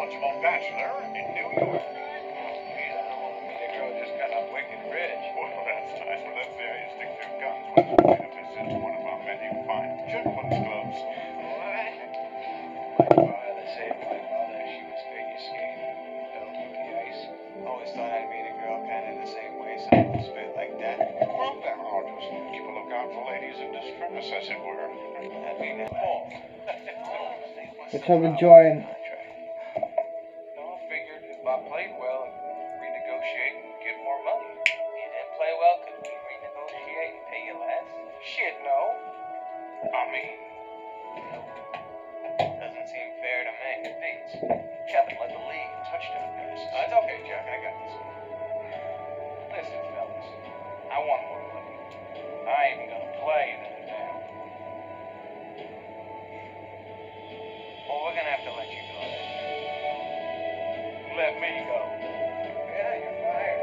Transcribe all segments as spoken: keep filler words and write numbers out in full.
eligible bachelor in New York. Oh, geez, I don't want to meet a girl just got up wicked rich. Well, that's nice, but let's see how you stick to your guns when you pay to visit one of our many fine gentlemen's clubs. What? My father saved my mother. She was figure skating. Fell through the ice. Always thought I'd meet a girl kind of the same way, something spit like that. Well, then I'll just keep a lookout for ladies in distress, as it were. That'd be nice. Oh. Which I'm enjoying. No, I figured if I played well, I'd renegotiate and get more money. You didn't play well, could we renegotiate and pay you less? Shit, no. I mean, doesn't seem fair to me. It beats. Kevin led the league in touchdown passes. Uh, it's okay, Jack. I got this. Listen, fellas. I want more money. I ain't even gonna play in it now. Well, we're gonna have to let you go. Let me go. Yeah, you're fired.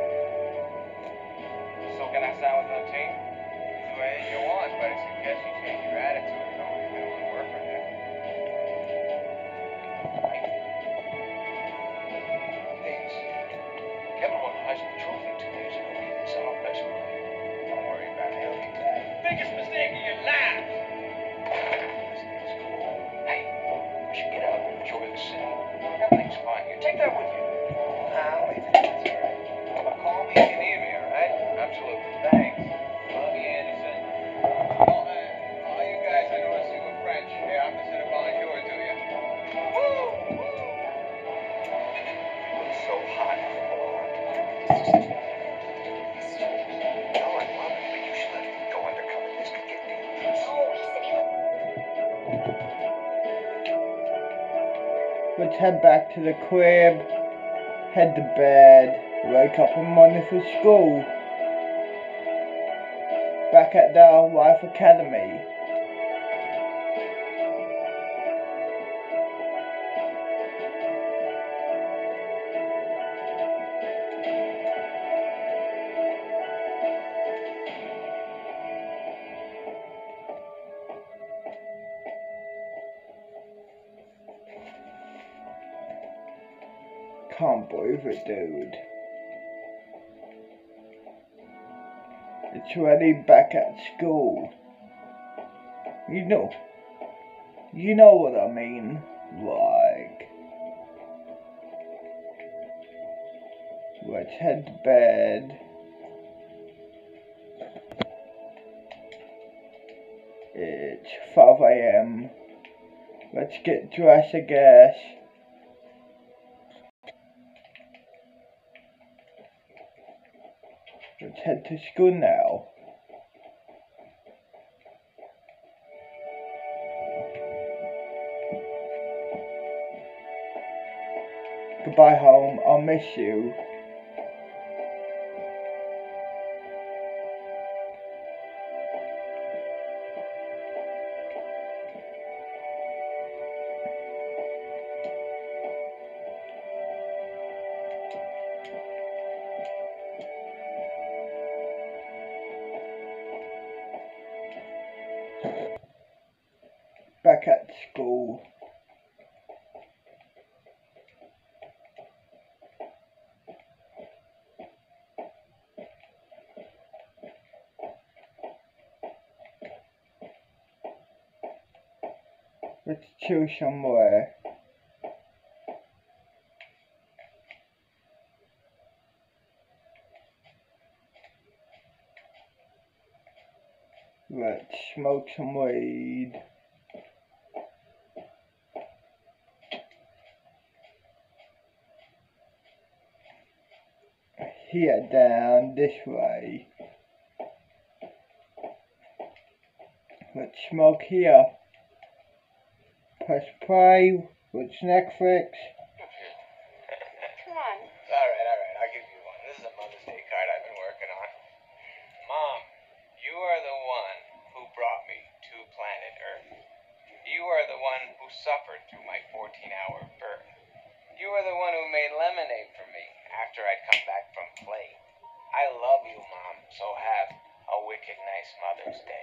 So can I sign with the team? Do anything you want, but I suggest you change your attitude. You know, you're gonna want to work for them. Right? Thanks. Kevin won the Heisman Trophy two years ago. He's our best player. Don't worry about it. He'll be back. Biggest mistake of your life. Listen, it's cool. Hey, we should get out and enjoy the city. Everything's fine. You take that with you. Nah, wait. That's all right. Well, call me if you need me, all right? Absolutely. Thanks. Love you, Anderson. Oh, uh, all you guys, I noticed you were French. Hey, I'm just gonna bonjour to you. Woo! Woo! It's so hot. No, I love it, but you should let me go undercover. This could get dangerous. Let's head back to the crib, head to bed, wake up in the morning for school. Back at the Life Academy. Can't believe it, dude. It's already back at school. You know, you know what I mean, like, let's head to bed. It's five A M Let's get dressed, I guess. Let's head to school now. Goodbye home, I'll miss you. Back at school. Let's chill somewhere. Let's smoke some weed. Here, down this way. Let's smoke here. Press play. Watch Netflix. Come on. Alright, alright, I'll give you one. This is a Mother's Day card I've been working on. Mom, you are the one who brought me to planet Earth. You are the one who suffered through my fourteen hour birth. You are the one who made lemonade for me after I'd come back from play. I love you, Mom, so have a wicked nice Mother's Day.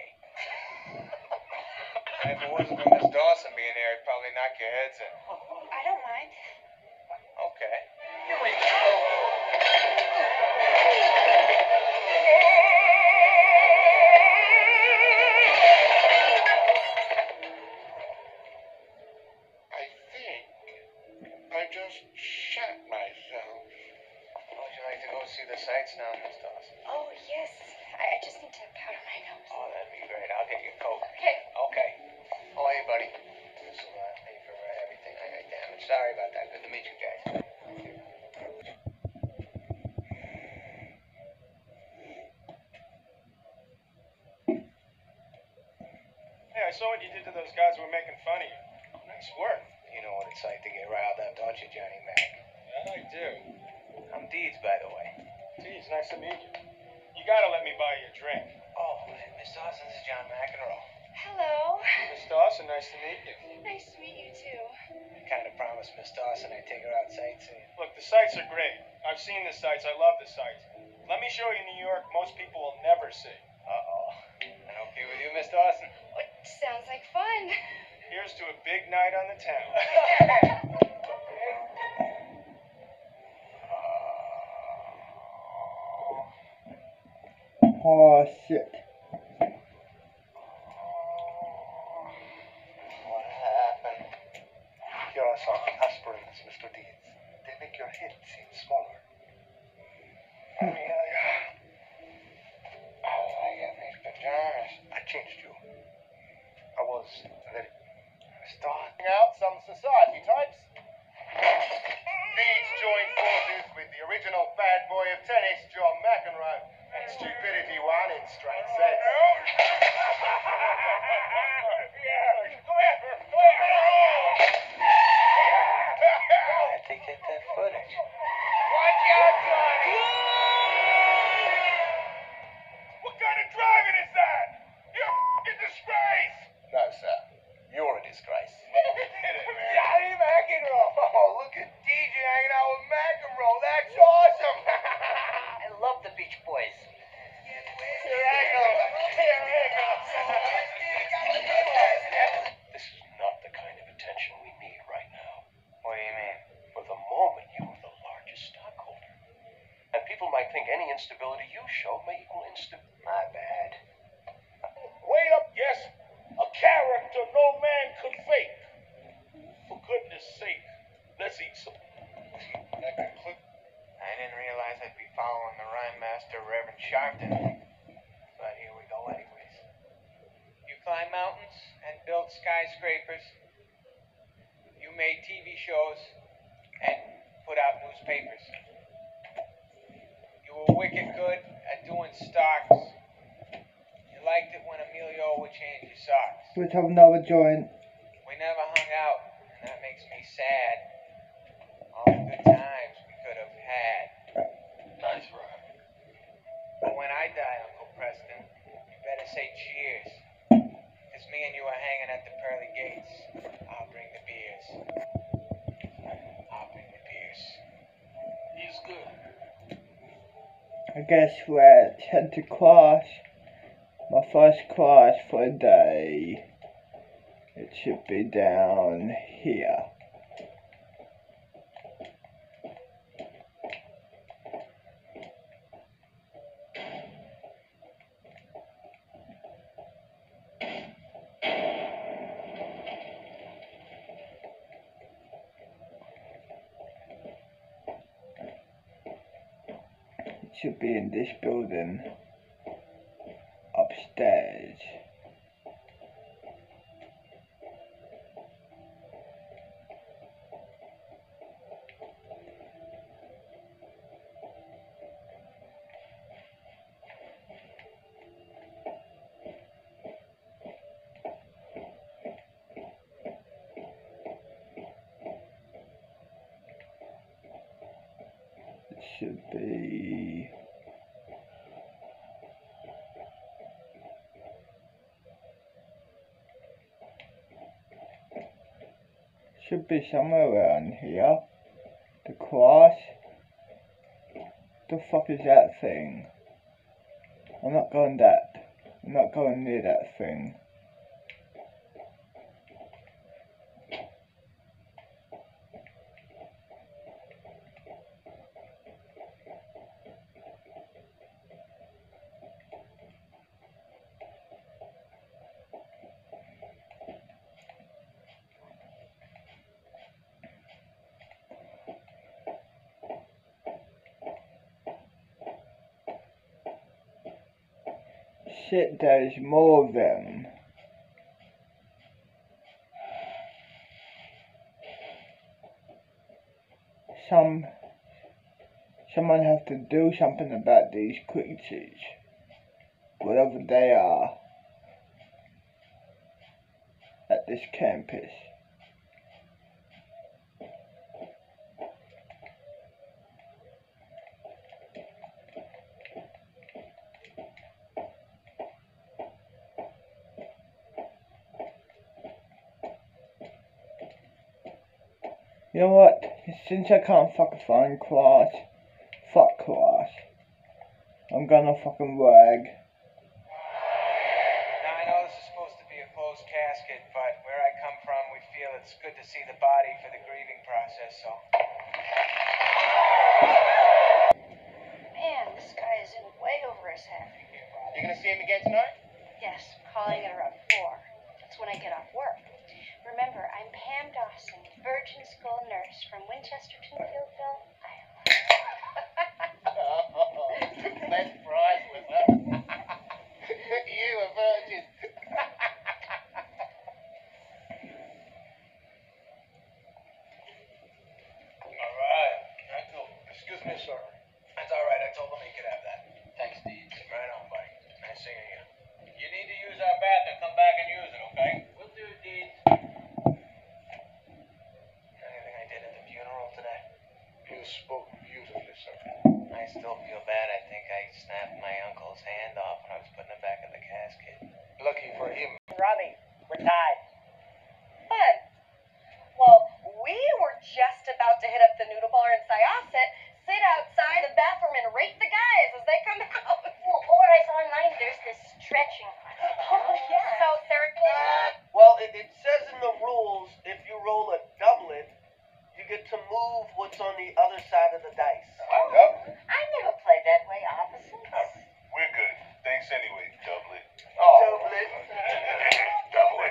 If it wasn't for Miss Dawson being here, I'd probably knock your heads in. I don't mind. I just shat myself. Would you like to go see the sights now, Miss Dawson? Oh, yes. I, I just need to powder my nose. Oh, that'd be great. I'll get you a coat. Okay. Okay. Oh, hey, buddy. Thanks a lot. Hey, for uh, everything I, I damaged. Sorry about that. Good to meet you guys. Hey, I saw what you did to those guys who were making fun of you. Nice work. You know what it's like to get riled up, don't you, Johnny Mac? Yeah, I do. I'm Deeds, by the way. Geez, nice to meet you. You gotta let me buy you a drink. Oh, Miss Dawson, this is John McEnroe. Hello. Miss Dawson, nice to meet you. Nice to meet you, too. I kind of promised Miss Dawson I'd take her out sightseeing. Look, the sights are great. I've seen the sights. I love the sights. Let me show you New York most people will never see. Uh-oh. That okay with you, Miss Dawson? What sounds like fun. Here's to a big night on the town. Oh shit. What happened? Here are some aspirins, Mister Deeds. They make your head seem smaller. I mean, I, Oh, I got these pajamas. I changed you. I was very... Starting out some society types. Deeds joined forces with the original bad boy of tennis, John McEnroe, and stupidity won in straight sets. How'd they get that footage? Watch out, Johnny! What kind of driving is that? You're a disgrace! No, sir. You're a disgrace. Johnny McEnroe! Oh, look at D J hanging out with McEnroe. That's awesome! I love the Beach Boys. Here I go. Here I go. This is not the kind of attention we need right now. What do you mean? For the moment, you are the largest stockholder. And people might think any instability you show may equal insta... My bad. Wait up, yes. A character no man could fake. For goodness sake, let's eat some. I didn't realize I'd be following the rhyme master, Reverend Sharpton. But here we go anyways. You climb mountains and build skyscrapers. You made T V shows and put out newspapers. You were wicked good at doing stocks. You liked it when Emilio would change your socks. Let's have another joint. We never hung out, and that makes me sad. All the good times we could have had. Nice rhyme. But when I die, Uncle Preston, you better say cheers. Cause me and you are hanging at the pearly gates. I'll bring the beers. I'll bring the beers. He's good. I guess we're head to class. My first class for the day. It should be down here. It should be in this building. Upstairs. It should be... Should be somewhere around here. The cross. The fuck is that thing? I'm not going that. I'm not going near that thing. shit, there's more of them. Some, someone has to do something about these creatures, whatever they are, at this campus. You know what? Since I can't fucking find Cross, fuck Cross. I'm gonna fucking wag. Now, I know this is supposed to be a closed casket, but where I come from, we feel it's good to see the body for the grieving process, so. Man, this guy is in way over his head. You gonna see him again tonight? Yes, calling it around four. That's when I get off work. Remember, I'm Pam Dawson, virgin school nurse from Winchester to Fieldville, Iowa. Oh, that's priceless, huh? You a virgin. All right. I told Excuse me, sir. That's all right. I told him he could have that. Thanks, Deeds. Right on, buddy. Nice seeing you. You need to use our bathroom. Come back and use it, okay? We'll do, Deeds. Anything I did at the funeral today? You spoke beautifully, sir. I still feel bad. I think I snapped my uncle's hand off when I was putting it back in the casket. Lucky for him. Robbie, we're tied. Fun. Well, we were just about to hit up the noodle bar in Syosset, sit outside the bathroom and rate the guys as they come out. Well, or I saw online there's this stretching class. Oh, yeah. So, Sarah, Well, it, it says in the rules, if you roll a doublet, you get to move what's on the other side of the dice. Yep. I never played that way, opposites. We're good. Thanks anyway, doublet. Oh. Doublet. Doublet.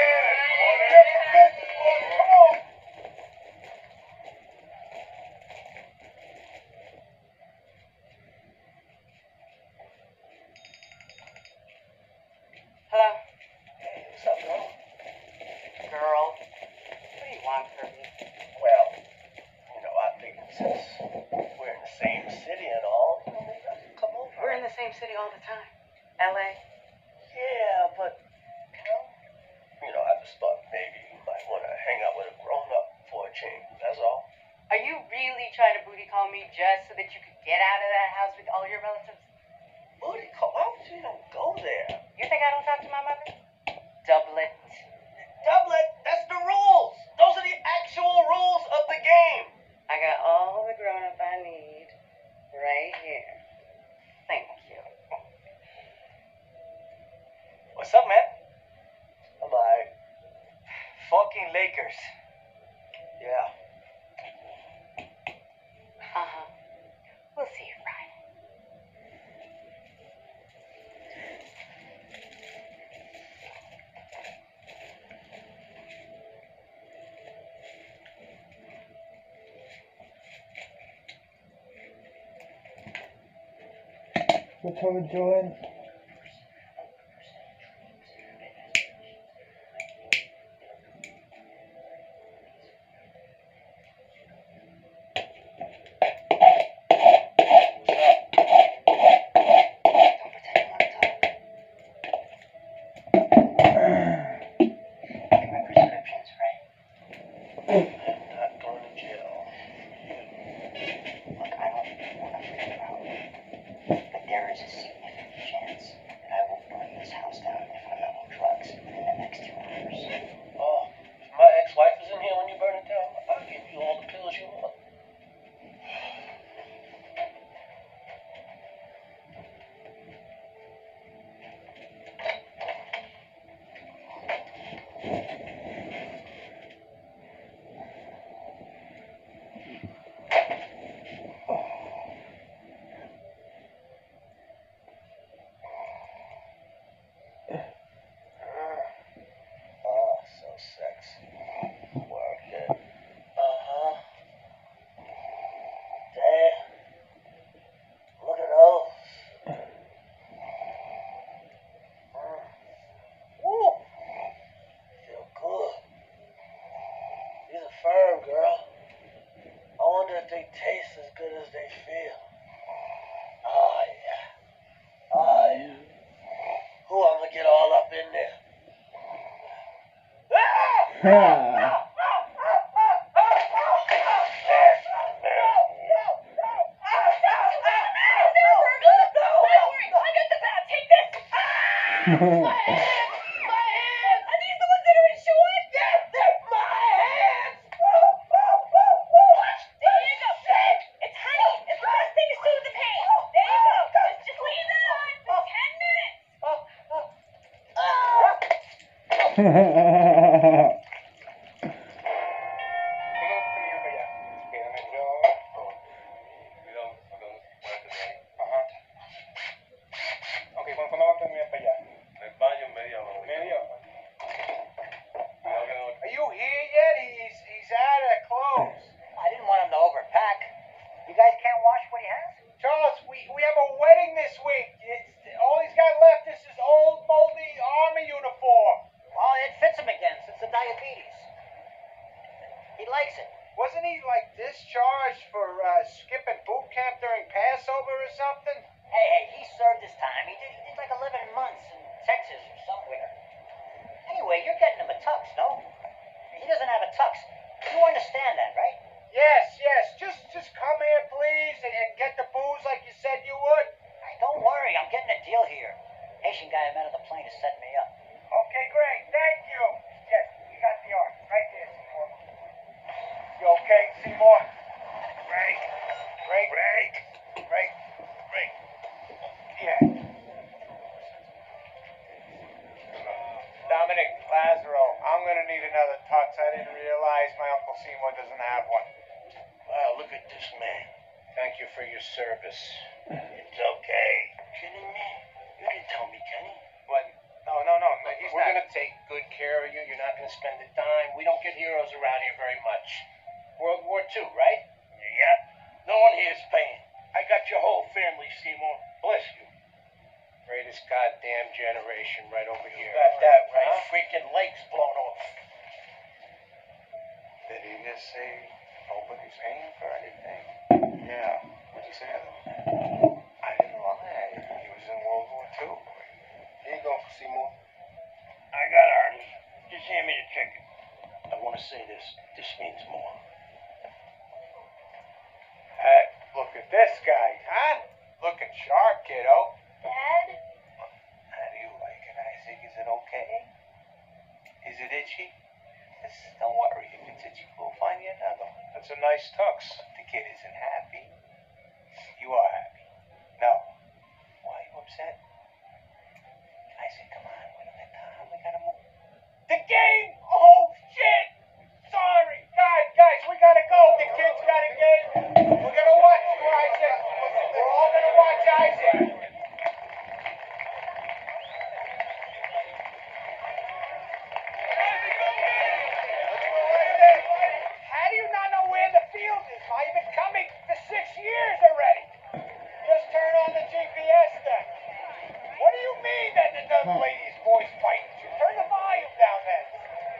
Hello? Hey, what's up, girl? Girl. What do you want from me? Well, you know, I think since we're in the same city and all, you know, maybe I could come over. We're in the same city all the time. L A. Yeah, but, you know, you know, I just thought maybe you might want to hang out with a grown-up for a change, that's all. Are you really trying to booty call me just so that you could get out of that house with all your relatives? Booty call? Why would you even go there? You think I don't talk to my mother? Doublet. Doublet, that's the rules. Those are the actual rules of the game. I got all the grown-up I need right here. Thank you. What's up, man? I'm like, fucking Lakers. Yeah. Uh-huh. We'll see you Friday. What are we doing? Don't pretend you want to talk. Get my prescriptions, right? I'm not going to jail. Look, I don't want to freak you out, but there is a significant chance they taste as good as they feel. Oh, yeah. Oh, yeah. Ooh, I'm gonna get all up in there. Ha. Are you here yet? He's he's out of clothes. I didn't want him to overpack. You guys can't wash what he has? Charles, we, we have a wedding this week. It's, all he's got left is his old moldy army uniform. Well, it fits him again since the diabetes. He likes it. Wasn't he like discharged for uh, skipping boot camp during Passover or something? Hey, hey, he served his time. He did, he did like eleven months in Texas or somewhere. Anyway, you're getting him a tux, no? He doesn't have a tux. You understand that, right? Yes, yes. Just just come here, please, and, and get the booze like you said you would. Hey, don't worry, I'm getting a deal here. Haitian guy I met on the plane is setting me up. Okay, great. Thank you. Yes, you got the art. Right there, Seymour. You okay, Seymour? Break. Break. Break. Break. Break. Yeah. Dominic, Lazaro, I'm gonna need another tux. I didn't realize my Uncle Seymour doesn't have one. Wow, look at this man. Thank you for your service. It's okay. Kidding me? You didn't tell me, Kenny. What? No, no, no. no he's We're not. gonna take good care of you. You're not gonna spend a dime. We don't get heroes around here very much. World War Two, right? Yep. No one here's paying. I got your whole family, Seymour. Bless you. Greatest goddamn generation right over here. You got that right. Huh? Freaking legs blown off. Did he just say nobody's paying for anything? Yeah. What'd you say to them? I didn't lie. He was in World War Two. Here you go, Seymour. I got Arnie. Just hand me the ticket. I want to say this. This means more. Hey, look at this guy, huh? Looking sharp, kiddo. Dad? How do you like it, Isaac? Is it okay? Is it itchy? Just don't worry. If it's itchy, we'll find you another one. That's a nice tux. The kid isn't happy. You are happy. No. Why are you upset? Isaac, come on. We don't have time. We gotta move. The game! Oh, shit! Sorry. Guys, guys, we gotta go. The kid's got a game. We're gonna watch you, Isaac. We're all gonna watch Isaac. How do you not know where the field is? I've been coming for six years already. Just turn on the G P S then. What do you mean that the dumb lady's voice frightens you? Turn the volume down then.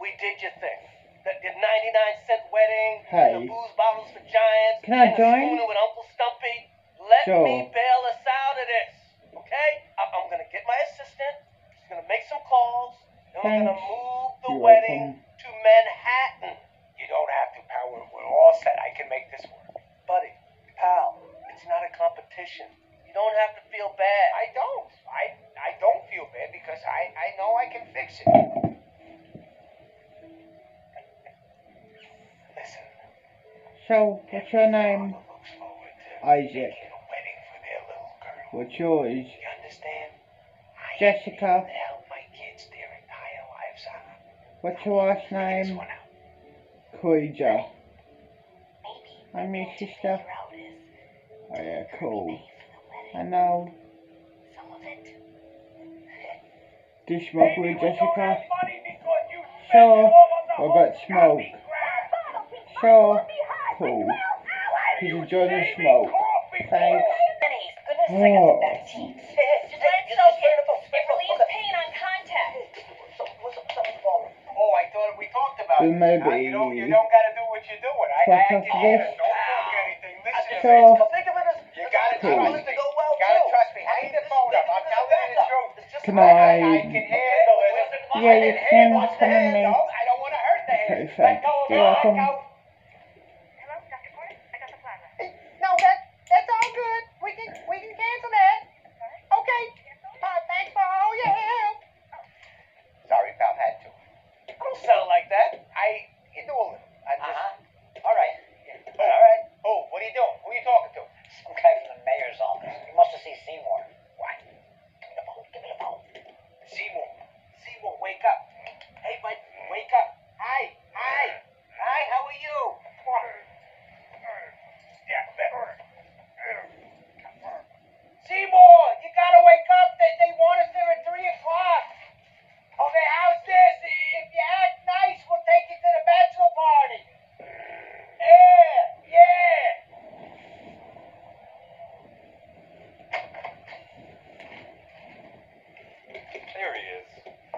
we did your thing. The, the ninety-nine cent wedding, Hey. and the booze bottles for giants, Can I and join? the schooner with Uncle Stumpy. Let Sure. me bail us out of this, okay? I, I'm gonna get my assistant. She's gonna make some calls, and we're gonna Thanks. move the You're wedding welcome. to Manhattan. You don't have to, pal. We're, we're all set. I can make this work. Buddy, pal, it's not a competition. You don't have to feel bad. I don't. I I don't feel bad because I, I know I can fix it. Listen. So, what's your name? Mama looks forward to Isaac. making a wedding for their little girl. What's yours? You understand? I Jessica. have to help my kids their entire lives out. What's your last Figure this name? one out. Kouija. Maybe I'm your what to sister. figure out is Oh yeah, cool. pay for the I wedding. know. Some of it. Do you smoke Maybe weed, we don't Jessica? have money because you spent Sure. it all on the What whole about smoke? coffee crap. Sure. Cool. He's enjoying the smoke. Thanks. Pennies. Goodness sakes, Oh. it's that teeth. Just let it soak in. It relieves pain on contact. Oh, I thought we talked about Then this. maybe- Now, you don't, you don't gotta do what you're doing. I, I, I Fuck can off hear this. it. Don't book anything. Listen to Sure. me. Think of it as You gotta Cool. trust me. You gotta trust me. Hang the phone up. I'm telling you the truth. Can I, I, I I? can handle it. Yeah, you I can handle come in me. handle. I don't want to hurt the hand. Okay, Let thanks. go of You're it. Let welcome. go. Hello, Doctor Porter? I got the plaza. No, that that's all good. We can we can cancel that. Okay. Uh, thanks for all your help. Sorry, pal, had to. I don't sound like that. I you do a little. I just. Uh-huh. All right. Oh, all right. Oh, what are you doing? Who are you talking to? Some guy from the mayor's office. He must have seen Seymour. What? Give me the phone. Give me the phone. Seymour. Seymour, wake up. Hey, bud, wake up. Hi. Hi. Hi, how are you? Yeah, better. Seymour, you gotta wake up. They, they want us there at three o'clock. Okay, how's this? If you act nice, we'll take you to the bachelor party. Yeah, yeah. There he is.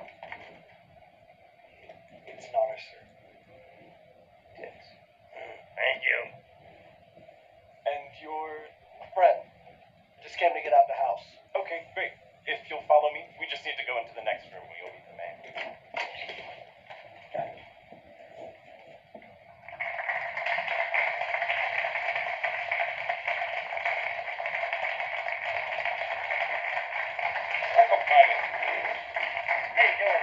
It's an honor, sir. Yes. Thank you. And you're... Friend, just came to get out the house. Okay, great. If you'll follow me, we just need to go into the next room where you'll meet the man. Welcome, Private. How you doing?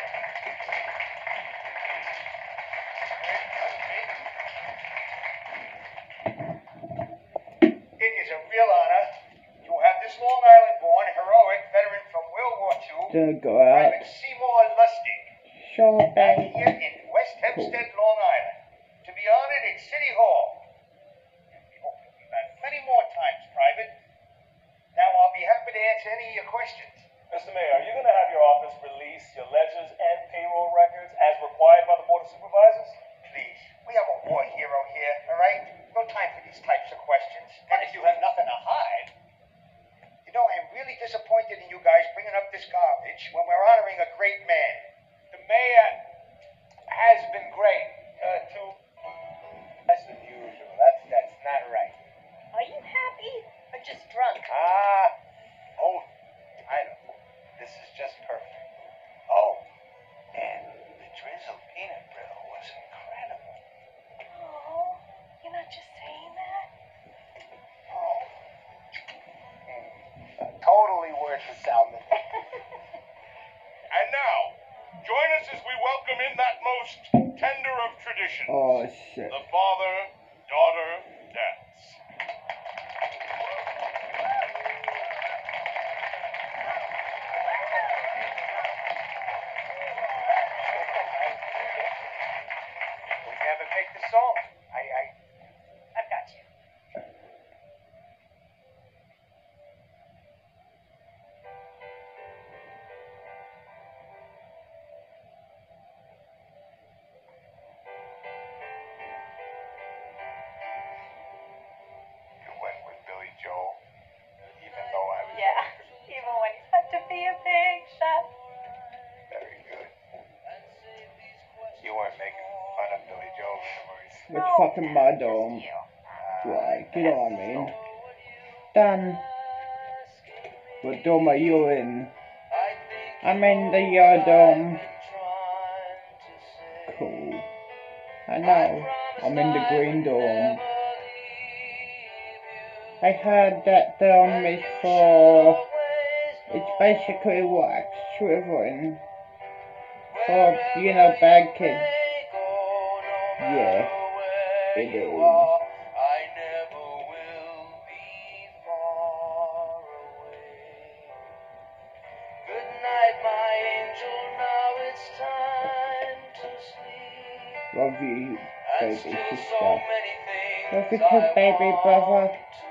It is a real honor to have this Long Island-born heroic veteran from World War Two, Don't go out. Private Seymour Lustig, Sure back thing. here in West Hempstead, Long Island, to be honored at City Hall. We hope you'll be back many more times, Private. Now I'll be happy to answer any of your questions. Mister Mayor, are you going to have your office release your ledgers and payroll records as required by the Board of Supervisors? Please, we have a war hero here, all right? No time for these types of questions. And if you have nothing to hide, you know, I'm really disappointed in you guys bringing up this garbage when we're honoring a great man. The mayor has been great, uh, too. That's unusual. That's that's not right. Are you happy or just drunk? Ah, oh, I know. This is just perfect. Oh, and the drizzle peanut brittle was incredible. Oh, you're not just saying that? Oh, mm, totally worth the salmon. And now, join us as we welcome in that most tender of traditions, Oh shit. the father-daughter dance. We never picked the song. I, I, I've got you. you went with Billy Joel, even though I was Yeah, even when he's had to be a big shot. very good. You weren't It's fucking my dorm. Right, get on, man. Done. What dorm are you in? I'm in the your dorm. Cool. I know. I'm in the green dorm. I heard that dorm is for... It's basically wax shriveling. For, you know, bad kids. Yeah, it is. Love you, baby sister. Love you too, baby brother.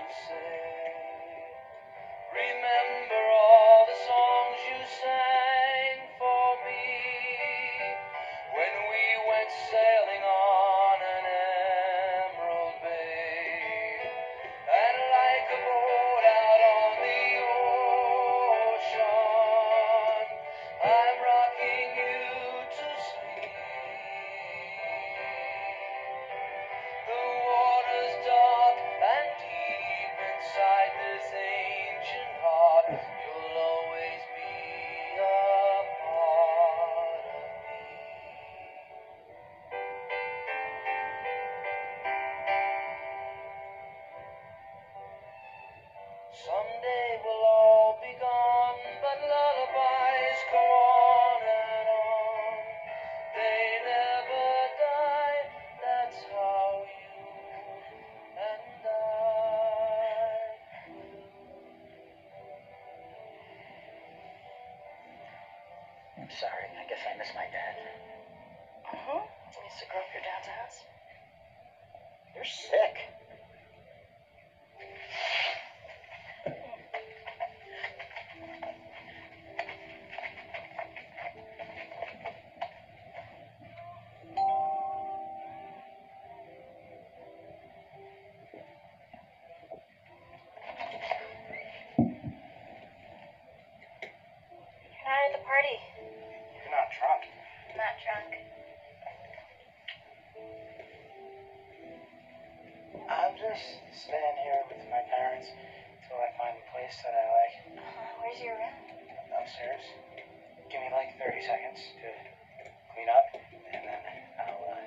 Remember all the songs you sang for me when we went sailing on an emerald bay. And like a boat out on the ocean, I'm rocking you to sleep. The water's dark and deep inside this ancient heart. You'll always be a part of me. Someday we'll all be gone, but lullabies go on and on. They never die, that's how you and I will. I'm sorry. I guess I miss my dad. Uh-huh. I used to grow up your dad's house. You're sick. You're not at the party. You're not drunk. I'm not drunk. I'm just staying here with my parents until I find a place that I like. Uh, where's your room? Upstairs. Give me like thirty seconds to clean up, and then I'll, uh...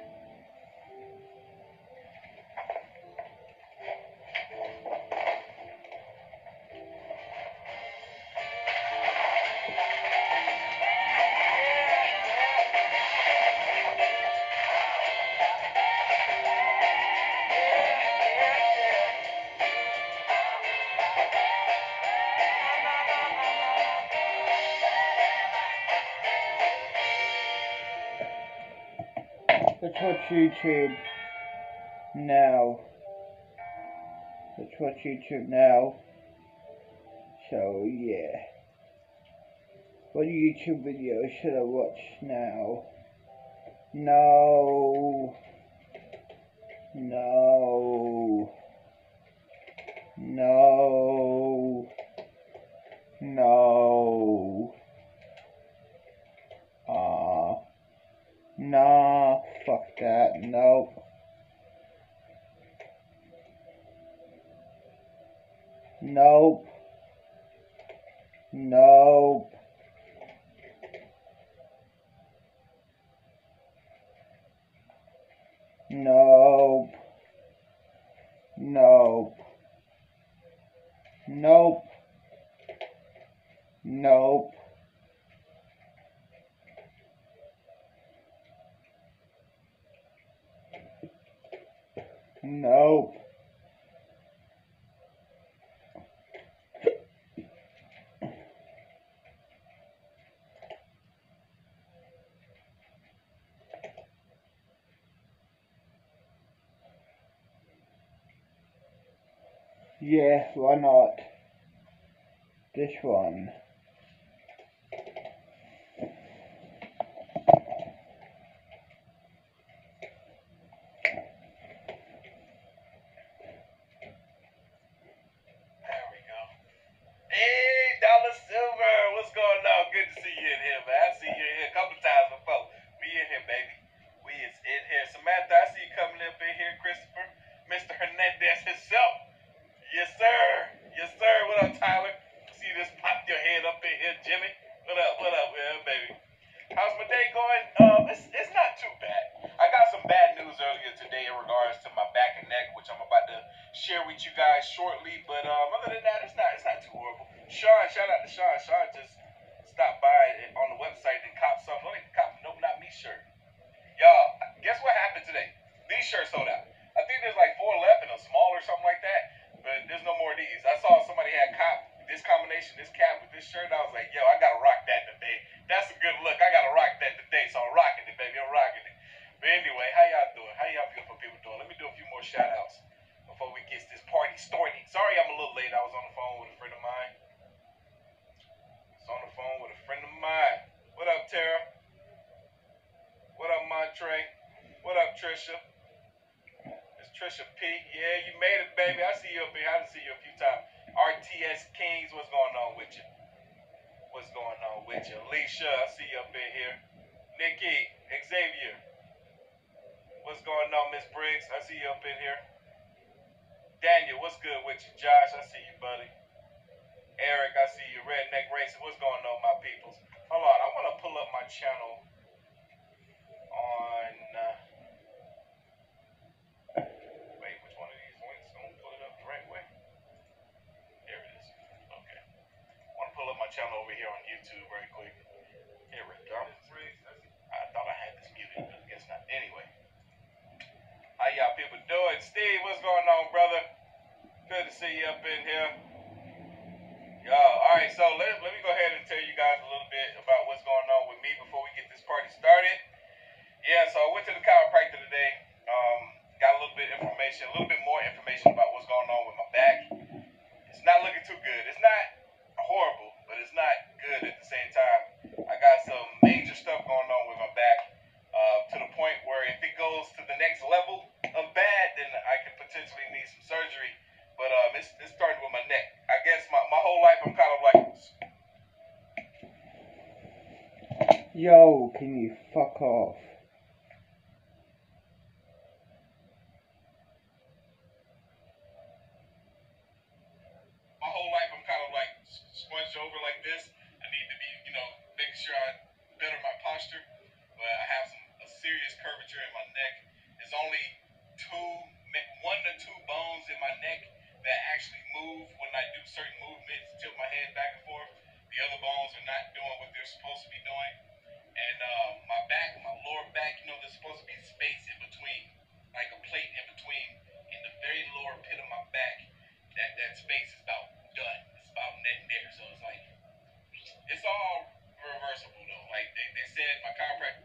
Let's watch YouTube now. Let's watch YouTube now. So yeah. What YouTube video should I watch now? No. No. No. No. Ah. Nah, fuck that. Nope. Nope. Nope. Nope. Nope. Nope. Nope. Nope. Yeah, why not? This one. Hey, Dollar Silver, what's going on? Good to see you in here, man. I see you in here a couple times before. We in here, baby. We is in here. Samantha, I see you coming up in here. bad news earlier today in regards to my back and neck, which I'm about to share with you guys shortly. But um, other than that, it's not it's not too horrible. Sean, shout out to Sean. Sean just stopped by on the website and copped something. Don't even cop no not me shirt. Y'all, guess what happened today? These shirts sold out. I think there's like four left in a small or something like that. But there's no more of these. I saw somebody had cop this combination, this cap with this shirt. I was like, yo, I gotta rock that today. That's a good look. I gotta rock that today. So I'm rocking it, baby. I'm rocking it. But anyway, how y'all doing? How y'all beautiful people doing? Let me do a few more shout outs before we get this party started. Sorry I'm a little late. I was on the phone with a friend of mine. I was on the phone with a friend of mine. What up, Tara? What up, Montre? What up, Trisha? It's Trisha P. Yeah, you made it, baby. I see you up here. I done see you a few times. R T S Kings, what's going on with you? What's going on with you? Alicia, I see you up in here. Nikki, Xavier. What's going on, Miss Briggs? I see you up in here. Daniel, what's good with you? Josh, I see you, buddy. Eric, I see you. Redneck Racing, what's going on, my peoples? Hold on, I want to pull up my channel on... Uh, wait, which one of these links? I'm going to pull it up the right way. Here it is. Okay. I want to pull up my channel over here on YouTube very quick. Here we go. I thought I had this muted, but I guess not. Anyway. How y'all people doing? Steve, what's going on, brother? Good to see you up in here. Y'all, alright, so let, let me go ahead and tell you guys a little bit about what's going on with me before we get this party started. Yeah, so I went to the chiropractor today. Um, got a little bit of information, a little bit more information about what's going on with my back. It's not looking too good. It's not horrible, but it's not good at the same time. I got some major stuff going on with my back, uh, to the point where if it goes to the next level of bad, then I could potentially need some surgery. But um, it's, it's starting with my neck. I guess my, my whole life I'm kind of like... Yo, can you fuck off? My whole life I'm kind of like scrunched over like this. I need to be, you know, making sure I better my posture. But I have some a serious curvature in my neck. There's only two, one to two bones in my neck that actually move when I do certain movements, tilt my head back and forth. The other bones are not doing what they're supposed to be doing. And uh, my back, my lower back, you know, there's supposed to be space in between, like a plate in between, in the very lower pit of my back. That that space is about done. It's about net there. So it's like, it's all reversible though. Like they, they said, my chiropractor.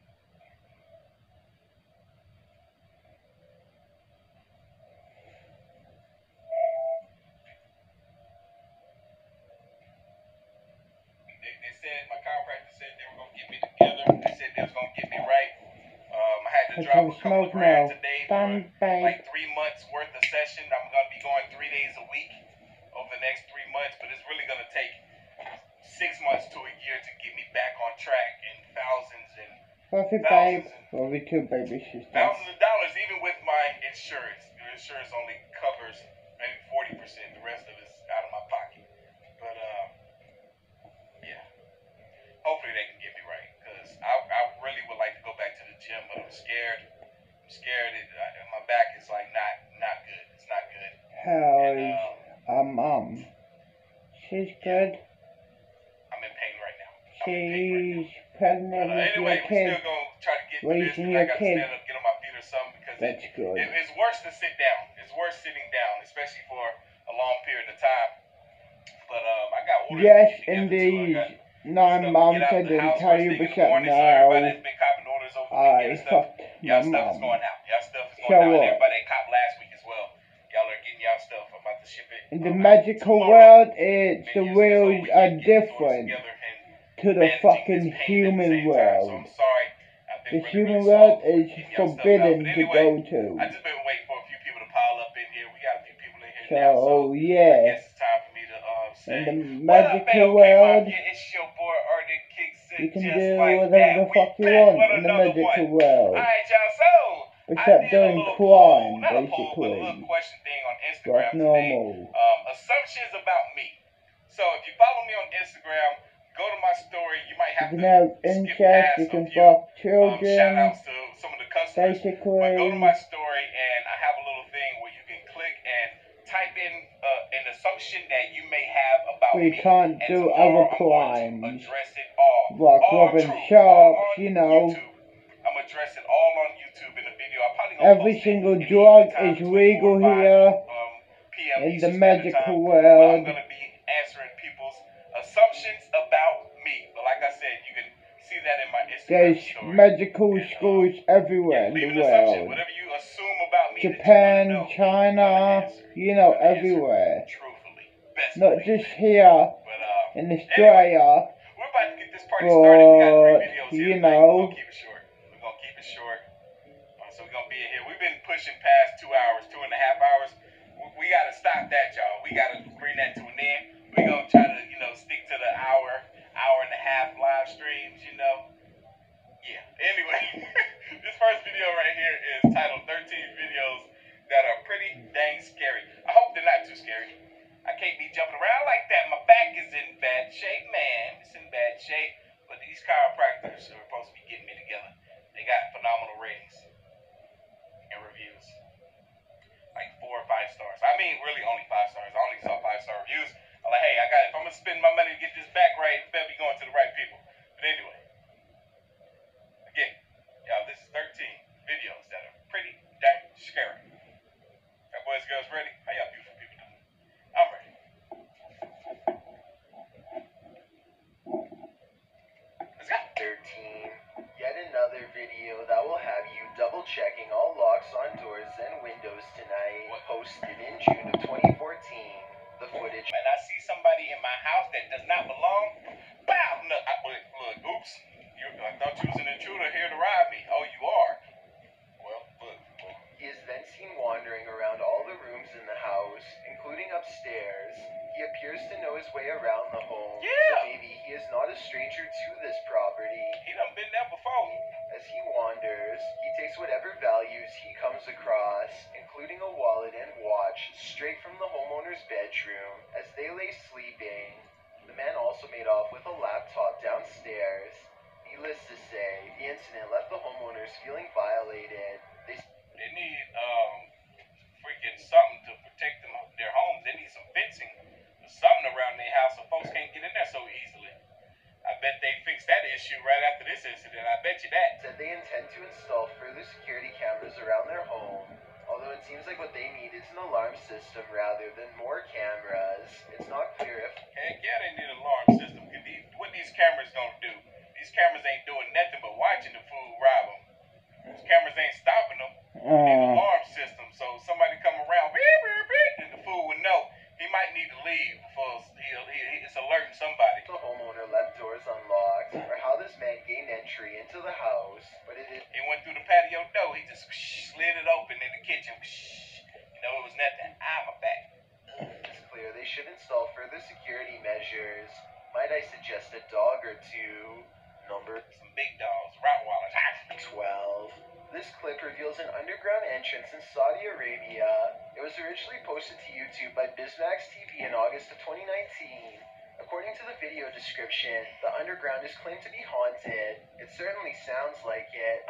They, they said, my chiropractor said they were going to get me together. They said they was going to get me right. Um, I had to drop a couple of grand today for like three months worth of session. I'm going to be going three days a week over the next three months, but it's really going to take six months to a year to get me back on track, and thousands and Love you, thousands babe. and Love you too, baby sister. thousands of dollars, even with my insurance. The insurance only covers maybe forty percent. The rest of it's out of my pocket. But uh, yeah, hopefully they can get me right, because I, I really would like to go back to the gym, but I'm scared. I'm scared. It, I, my back is like not not good. It's not good. How And, is um, our mum? She's good. I'm in pain right now. I'm in pain right now. She's pregnant But, uh, with anyway, your we kid. still gonna try to get through this, Raising because I your gotta kid. stand up, get on my feet or something, because That's it, good. it, it's worse to sit down. It's worse sitting down, especially for a long period of time. But um, I got orders Yes, to get together, too. I indeed. got Nine stuff to moms, get out I the didn't house tell first you, thing but in the morning, so now everybody that's been copping orders over the weekend I and stuff, fucked y'all my stuff is mom. going out. Y'all stuff is going So out. what? Everybody that copped last week as well. Y'all are getting y'all stuff. I'm about to ship it. In the um, magical tomorrow. world, it's the Been using this whole wheels weekend are getting these orders different together and to the managing fucking this pain at the human same time. So world. I'm sorry. I've been The really, human really world soft with is getting y'all stuff out. forbidden But to anyway, go to. I just been waiting for a few people to pile up in here. We got a few people in here So, now, so I yeah. guess it's time for me to um, say, In the what up, magical A O K world, Mafia? It's your boy Arctic Kicks it you can just do like whatever that. the We fuck you back want with in the another magical one. world. Alright, y'all, so I Except did a doing little crime, poll, not a poll, but a basically. little question thing on Instagram Like today. normal. Um, assumptions about me. So if you follow me on Instagram, go to my story. You might have You to can have skip incest, past you a can few fuck um, children, shout outs to some of the customers. basically. But go to my story and I have a little thing where you can click and type in uh, an assumption that you may have about We me. can't and do tomorrow other I'm going to crimes. address it all. Like all robbing true, shops, all on you know. YouTube. I'm gonna address it all on YouTube in the video. I probably gonna Every post single it in the drug evening time is between legal four and five, here um, P M in the Eastern Standard medical Time. world. But I'm gonna be answering people's assumptions about me. But like I said, you can see that in my Instagram There's story. medical And, um, schools everywhere yeah, in leave the an assumption. world. Whatever you assume about me Japan, that you want to know, China, I'm gonna answer. you know, I'm gonna answer everywhere. Truthfully, best Not believe just it. here But uh, in anyway, Australia, we're about to get this party started. We got three but, videos here you tonight. know. We're gonna keep it short. We're gonna keep it short. Uh, so we're gonna be in here. We've been pushing past two hours, two and a half hours. We, we gotta stop that, y'all. We gotta bring that to an end. We're gonna try to, you know, stick to the hour, hour and a half live streams, you know. Yeah. Anyway, this first video right here is titled thirteen videos that are pretty dang scary. I hope they're not too scary. I can't be jumping around like that. My back is in bad shape, man. It's in bad shape. But these chiropractors are supposed to be getting me together. They got phenomenal ratings and reviews. Like four or five stars. I mean, really only five stars. I only saw five star reviews. I'm like, hey, I got it. If I'm going to spend my money to get this back right, it better be going to the right people. But anyway. Again, y'all, this is thirteen videos that are pretty dang scary. Y'all boys and girls ready? How y'all beautiful people doing? I'm ready. Let's go. thirteen. Yet another video that will have you double checking all locks on doors and windows tonight. Posted in June of twenty fourteen. The footage. And I see somebody in my house that does not belong. Bow! No, I, look, look, oops. You, I thought you was an intruder here to rob me. Oh, you are? Well, look. He is then seen wandering around all the rooms in the house, including upstairs. He appears to know his way around the home. Yeah. So maybe he is not a stranger to this property. He done been there before. As he wanders, he takes whatever values he comes across, including a wallet and watch, straight from the homeowner's bedroom as they lay sleeping. The man also made off with a laptop downstairs. Needless to say, the incident left the homeowners feeling violated. They They need um freaking something to protect them, their homes. They need some fencing or something around their house so folks can't get in there so easily. I bet they fixed that issue right after this incident. I bet you that. said they intend to install further security cameras around their home. Although it seems like what they need is an alarm system rather than more cameras. It's not clear if Heck yeah, they need an alarm system. 'Cause these, what these cameras gonna do? These cameras ain't doing nothing but watching the fool rob them. These cameras ain't stopping them. They need an Uh, alarm system so somebody come around, beep, beep, beep, and the fool would know he might need to leave before he, he, it's alerting somebody. the homeowner left doors unlocked or how this man gained entry into the house, but it is He went through the patio door. He just slid it open in the kitchen. You know, it was nothing. I'm a back. It's clear they should install further security measures. Might I suggest a dog or two? Number Some big dogs, Rottweilers. twelve. This clip reveals an underground entrance in Saudi Arabia. It was originally posted to YouTube by Bizmax T V in August of twenty nineteen. According to the video description, the underground is claimed to be haunted. It certainly sounds like it.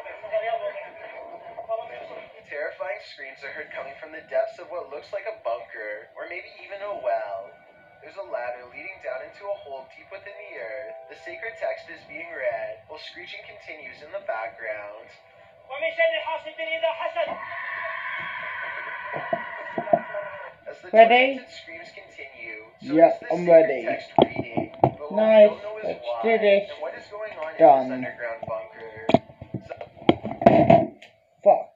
Terrifying screams are heard coming from the depths of what looks like a bunker, or maybe even a well. There's a ladder leading down into a hole deep within the earth. The sacred text is being read, while screeching continues in the background. As the Ready? tormented screams continue, so Yep, is the I'm sacred ready. text reading. But what we Nice, don't know is let's why, do this. and what is going on in Done. this underground bunker. fuck.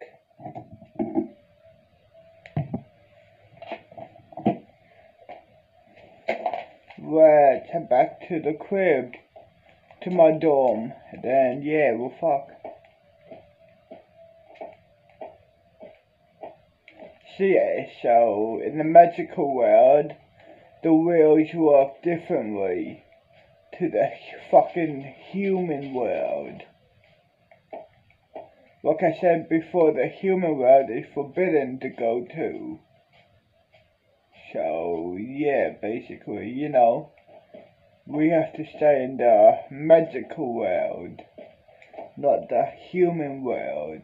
Right, head back to the crib, to my dorm, and then yeah, well fuck. So yeah, so in the magical world, the wheels work differently to the fucking human world. Like I said before, the human world is forbidden to go to. So, yeah, basically, you know, we have to stay in the magical world, not the human world.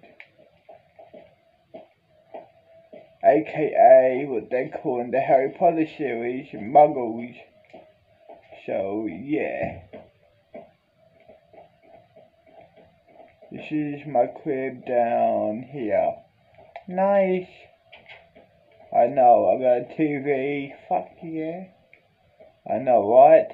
A K A what they call in the Harry Potter series, Muggles. So, yeah. This is my crib down here. Nice. I know, I got a T V. Fuck yeah. I know, right?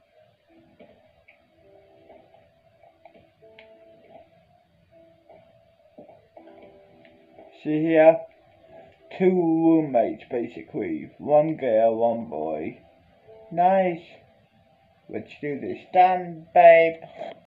See here? Two roommates, basically. One girl, one boy. Nice. Let's do this. Done, babe.